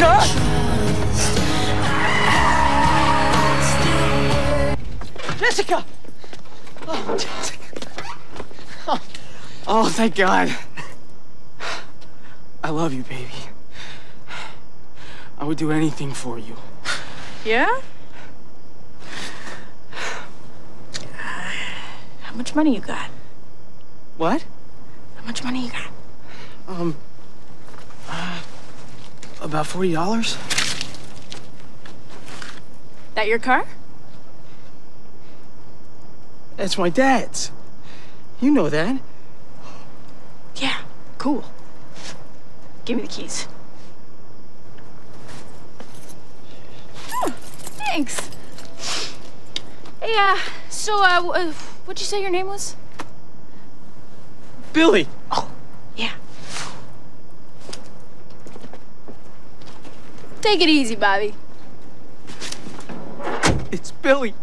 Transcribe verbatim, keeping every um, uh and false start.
Jessica! Jessica! Oh, Jessica. Oh. Oh, thank God. I love you, baby. I would do anything for you. Yeah? Uh, how much money you got? What? How much money you got? Um, uh, about forty dollars. That your car? That's my dad's. You know that. Yeah, cool. Give me the keys. Oh, thanks. Hey, uh, so, uh, uh, what'd you say your name was? Billy. Oh, yeah. Take it easy, Bobby. It's Billy.